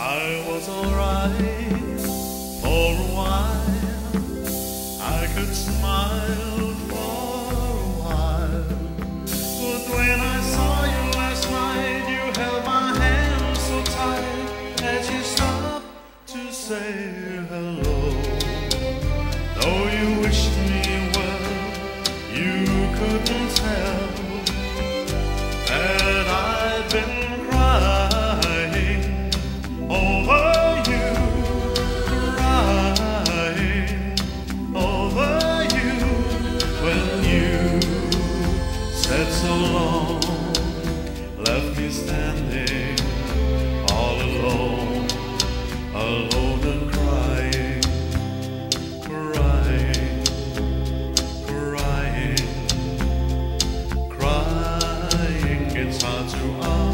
I was alright for a while. I could smile for a while. But when I saw you last night, you held my hand so tight as you stopped to say hello. Though you wished me well, you couldn't tell that I'd been crying over you, crying over you. When you said so long, left me standing all alone, alone and crying, crying, crying, crying. It's hard to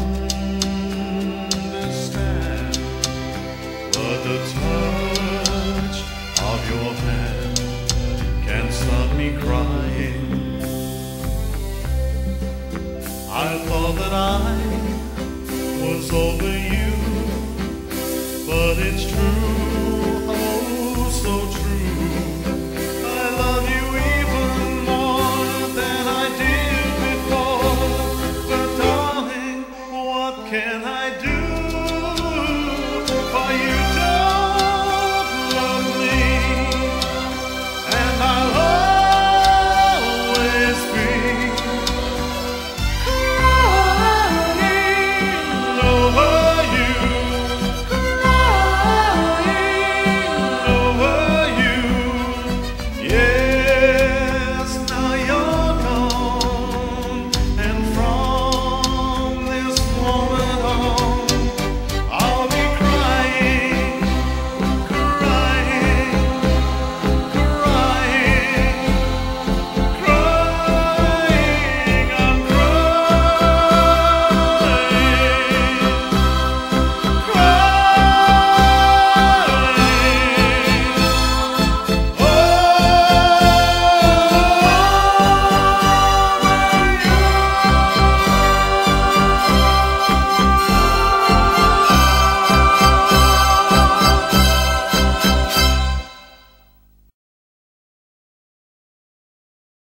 understand, but the touch of your hand can't stop me crying. I thought that I was over you, but it's true.